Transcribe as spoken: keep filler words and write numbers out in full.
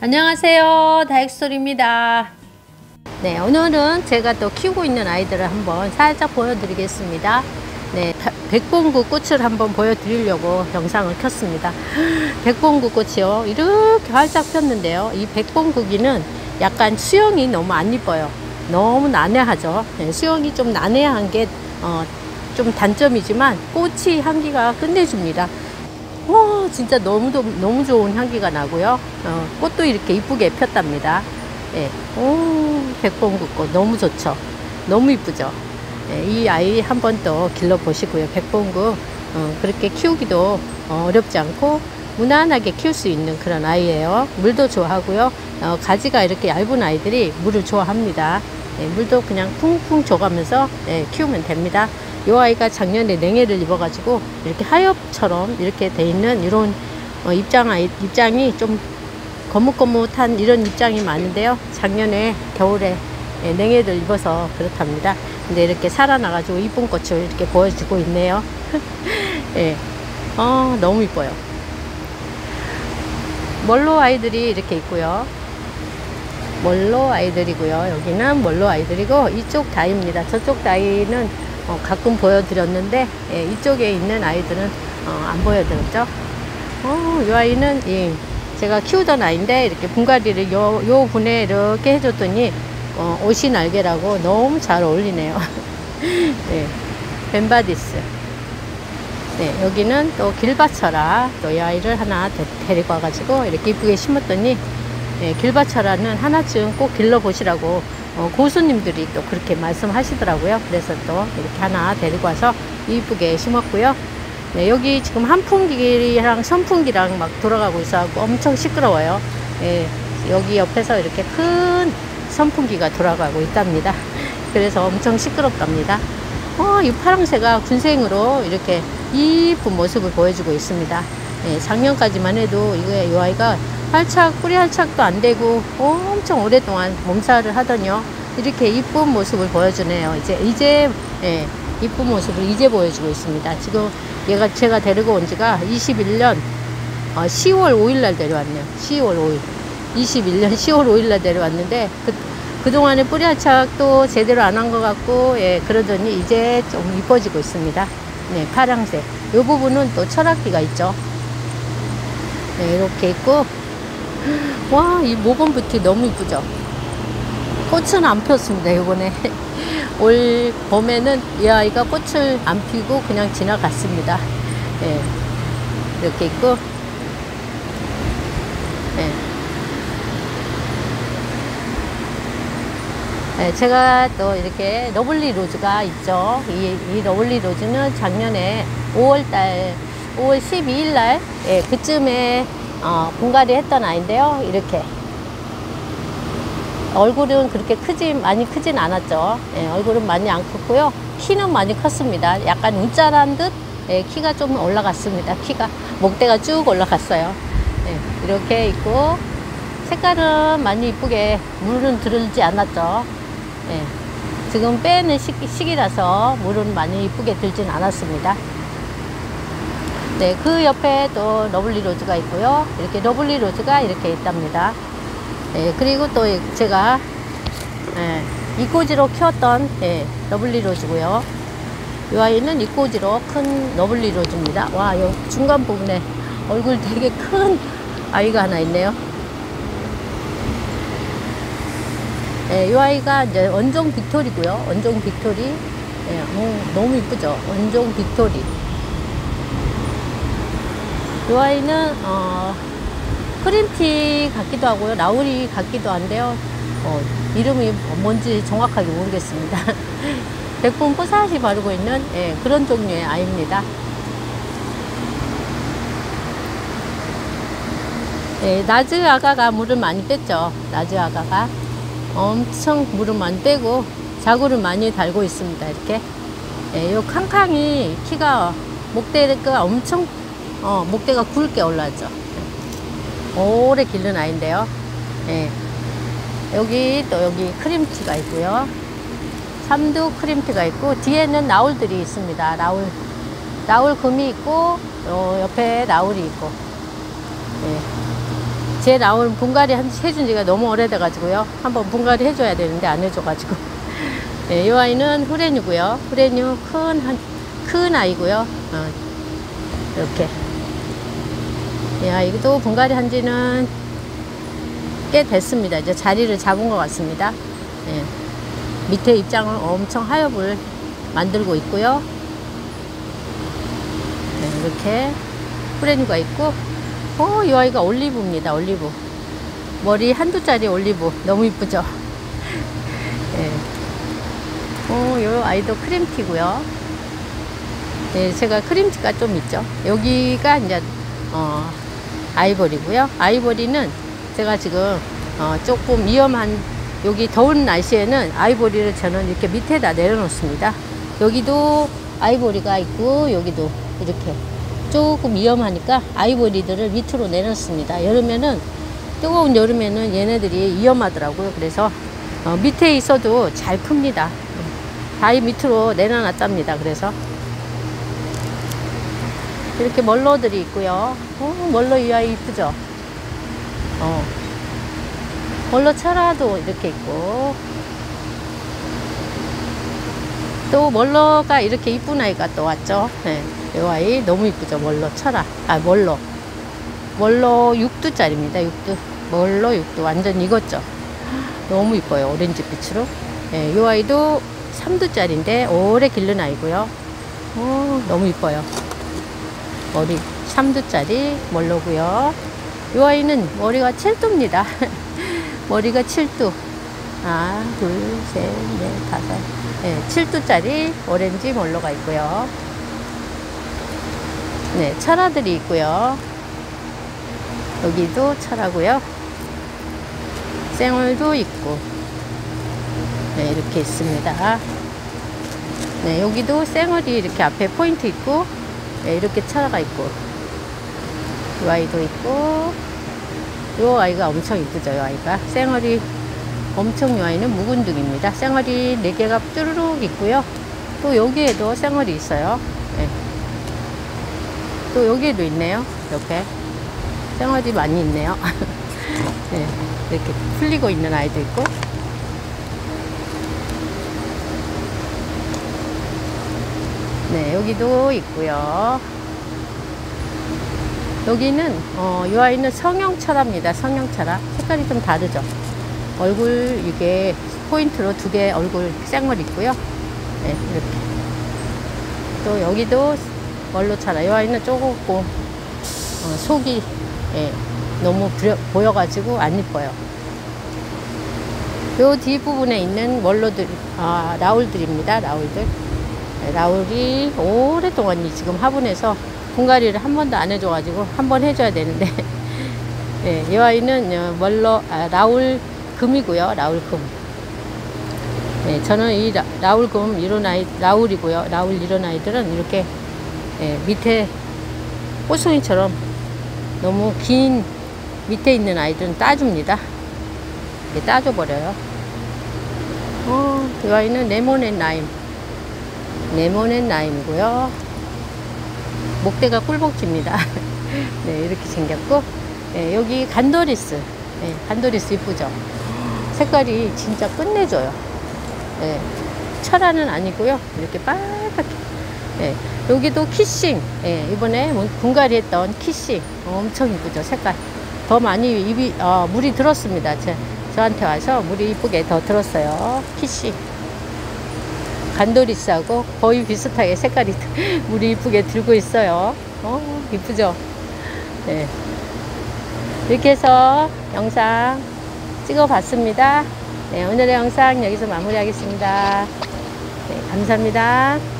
안녕하세요, 다육스토리입니다. 네, 오늘은 제가 또 키우고 있는 아이들을 한번 살짝 보여드리겠습니다. 네, 백봉구 꽃을 한번 보여드리려고 영상을 켰습니다. 백봉구 꽃이요, 이렇게 활짝 폈는데요. 이 백봉구기는 약간 수영이 너무 안 이뻐요. 너무 난해하죠. 네, 수영이 좀 난해한 게 어, 좀 단점이지만 꽃이 향기가 끝내줍니다. 와, 진짜 너무 너무 좋은 향기가 나고요. 어, 꽃도 이렇게 이쁘게 폈답니다. 예, 오, 백봉구꽃 너무 좋죠. 너무 이쁘죠. 예, 이 아이 한번 또 길러 보시고요. 백봉구 어, 그렇게 키우기도 어, 어렵지 않고 무난하게 키울 수 있는 그런 아이예요. 물도 좋아하고요. 어, 가지가 이렇게 얇은 아이들이 물을 좋아합니다. 예, 물도 그냥 쿵쿵 줘가면서 예, 키우면 됩니다. 이 아이가 작년에 냉해를 입어가지고 이렇게 하엽처럼 이렇게 돼 있는 이런 어, 입장 아이, 입장이 좀 거뭇거뭇한 이런 입장이 많은데요. 작년에 겨울에 예, 냉해를 입어서 그렇답니다. 근데 이렇게 살아나가지고 이쁜 꽃을 이렇게 보여주고 있네요. 예, 어, 너무 이뻐요. 멀로 아이들이 이렇게 있고요. 멀로 아이들이고요. 여기는 멀로 아이들이고 이쪽 다이입니다. 저쪽 다이는 어, 가끔 보여드렸는데 예, 이쪽에 있는 아이들은 어, 안 보여드렸죠. 어, 이 아이는 예, 제가 키우던 아이인데 이렇게 분갈이를 요, 요 분에 이렇게 해줬더니 어, 옷이 날개라고 너무 잘 어울리네요. 네, 벤바디스. 네, 여기는 또 길받쳐라. 또 이 아이를 하나 데, 데리고 와가지고 이렇게 이쁘게 심었더니 예, 길받쳐라는 하나쯤 꼭 길러보시라고 어, 고수님들이 또 그렇게 말씀하시더라고요. 그래서 또 이렇게 하나 데리고 와서 이쁘게 심었고요. 네, 여기 지금 한풍기랑 선풍기랑 막 돌아가고 있어갖고 엄청 시끄러워요. 예, 여기 옆에서 이렇게 큰 선풍기가 돌아가고 있답니다. 그래서 엄청 시끄럽답니다. 어, 이 파랑새가 군생으로 이렇게 이쁜 모습을 보여주고 있습니다. 예, 작년까지만 해도 이거 이 아이가 활착, 뿌리 활착도 안 되고 엄청 오랫동안 몸살을 하더니요. 이렇게 이쁜 모습을 보여주네요. 이제, 이제, 예, 이쁜 모습을 이제 보여주고 있습니다. 지금 얘가 제가 데리고 온 지가 이십일 년 어, 시월 오일 날 데려왔네요. 시월 오일. 이십일 년 시월 오일 날 데려왔는데, 그, 그동안에 뿌리 활착도 제대로 안 한 것 같고, 예, 그러더니 이제 좀 이뻐지고 있습니다. 네, 파랑색. 이 부분은 또 철학기가 있죠. 네, 이렇게 있고, 와, 이 모건부티 너무 이쁘죠. 꽃은 안 폈습니다. 이번에 올 봄에는 이 아이가 꽃을 안 피고 그냥 지나갔습니다. 예, 이렇게 있고, 예. 예, 제가 또 이렇게 러블리 로즈가 있죠. 이, 이 러블리 로즈는 작년에 오월 달 오월 십이일 날 예, 그쯤에 어, 분갈이 했던 아이인데요. 이렇게 얼굴은 그렇게 크지 많이 크진 않았죠. 예, 얼굴은 많이 안 컸고요. 키는 많이 컸습니다. 약간 운짜란 듯 예, 키가 좀 올라갔습니다. 키가 목대가 쭉 올라갔어요. 예, 이렇게 있고 색깔은 많이 이쁘게 물은 들지 않았죠. 예, 지금 빼는 시기, 시기라서 물은 많이 이쁘게 들진 않았습니다. 네, 그 옆에 또 러블리 로즈가 있고요. 이렇게 러블리 로즈가 이렇게 있답니다. 네, 그리고 또 제가 예, 이꼬지로 키웠던 예, 러블리 로즈고요. 이 아이는 이꼬지로 큰 러블리 로즈입니다. 와, 요 중간 부분에 얼굴 되게 큰 아이가 하나 있네요. 예, 이 아이가 이제 원종 빅토리고요. 원종 빅토리. 예, 오, 너무 이쁘죠. 원종 빅토리. 이 아이는 어, 크림티 같기도 하고요. 라우리 같기도 한데요. 어, 이름이 뭔지 정확하게 모르겠습니다. 백분 뽀사시 바르고 있는 예, 그런 종류의 아이입니다. 예, 나즈 아가가 물을 많이 뺐죠. 나즈 아가가 엄청 물을 많이 빼고 자구를 많이 달고 있습니다. 이렇게 예, 요 캉캉이 키가 목대가 엄청 어, 목대가 굵게 올라왔죠. 오래 기른 아이인데요. 예. 여기 또 여기 크림티가 있고요. 삼두 크림티가 있고 뒤에는 나울들이 있습니다. 나울 나울 금이 있고 요 옆에 나울이 있고 예. 제 라울 분갈이 한, 해준 지가 너무 오래돼가지고요. 한번 분갈이 해줘야 되는데 안 해줘가지고. 네, 이 아이는 후레뉴고요. 후레뉴 큰, 한, 큰 아이고요. 어, 이렇게. 이 아이도 분갈이 한 지는 꽤 됐습니다. 이제 자리를 잡은 것 같습니다. 네, 밑에 입장을 엄청 하엽을 만들고 있고요. 네, 이렇게 후레뉴가 있고, 어, 이 아이가 올리브입니다. 올리브. 머리 한두 짜리 올리브. 너무 이쁘죠? 네. 어, 이 아이도 크림티고요. 네, 제가 크림티가 좀 있죠. 여기가 이제, 어, 아이보리고요. 아이보리는 제가 지금, 어, 조금 위험한, 여기 더운 날씨에는 아이보리를 저는 이렇게 밑에다 내려놓습니다. 여기도 아이보리가 있고, 여기도 이렇게. 조금 위험하니까 아이보리들을 밑으로 내놨습니다. 여름에는, 뜨거운 여름에는 얘네들이 위험하더라고요. 그래서 어, 밑에 있어도 잘 큽니다. 바위 밑으로 내려놨답니다. 그래서 이렇게 멀로들이 있고요. 어, 멀로 이 아이 이쁘죠? 어. 멀로 철화도 이렇게 있고, 또 멀로가 이렇게 이쁜 아이가 또 왔죠. 네. 이 아이 너무 이쁘죠. 멀로 철화. 아, 멀로. 멀로 육 두짜리입니다. 육 두. 멀로 육 두. 완전 익었죠. 너무 이뻐요. 오렌지 빛으로. 네, 이 아이도 삼 두짜리인데 오래 기른 아이고요. 오, 너무 이뻐요. 머리 삼 두짜리 멀로고요. 이 아이는 머리가 칠 두입니다. 머리가 칠 두. 하나, 둘, 셋, 넷, 다섯. 네, 칠 두짜리 오렌지 멀로가 있고요. 네, 철화들이 있고요. 여기도 철화고요. 쌩얼도 있고. 네, 이렇게 있습니다. 네, 여기도 쌩얼이 이렇게 앞에 포인트 있고, 네, 이렇게 철화가 있고, 이 아이도 있고, 이 아이가 엄청 이쁘죠. 이 아이가 쌩얼이 엄청, 이 아이는 묵은둥입니다. 쌩얼이 네 개가 쭈르륵 있고요. 또 여기에도 쌩얼이 있어요. 네. 또 여기에도 있네요. 이렇게 쌩얼이 많이 있네요. 네, 이렇게 풀리고 있는 아이도 있고. 네, 여기도 있고요. 여기는 어, 이 아이는 성형철화입니다. 성형철화. 색깔이 좀 다르죠. 얼굴 이게 포인트로 두 개 얼굴 쌩얼 있고요. 네, 이렇게. 또 여기도 멀로철화. 이 아이는 조금 어, 속이 예, 너무 부려, 보여가지고 안 이뻐요. 요 뒷부분에 있는 멀로들, 아, 라울들입니다. 라울들. 네, 라울이 오랫동안 지금 화분에서 분갈이를 한 번도 안 해줘가지고 한 번 해줘야 되는데, 네, 이 아이는 멀로, 아, 라울 금이고요. 라울 금. 네, 저는 이 라, 라울 금 이런 아이, 라울이고요. 라울 이런 아이들은 이렇게 예, 밑에 꽃송이처럼 너무 긴 밑에 있는 아이들은 따줍니다. 이렇게 따줘버려요. 어, 이 아이는 레모넷 라임. 레모넷 라임이고요. 목대가 꿀복지입니다. 네, 이렇게 생겼고, 네, 여기 간도리스. 네, 간도리스 이쁘죠? 색깔이 진짜 끝내줘요. 네, 철화는 아니고요. 이렇게 빨갛게. 네, 여기도 키싱. 네, 이번에 분갈이 했던 키싱. 엄청 이쁘죠? 색깔. 더 많이 입이, 어, 물이 들었습니다. 제, 저한테 와서 물이 이쁘게 더 들었어요. 키싱. 간도리스하고 거의 비슷하게 색깔이 물이 이쁘게 들고 있어요. 어, 이쁘죠? 네. 이렇게 해서 영상 찍어 봤습니다. 네, 오늘의 영상 여기서 마무리하겠습니다. 네, 감사합니다.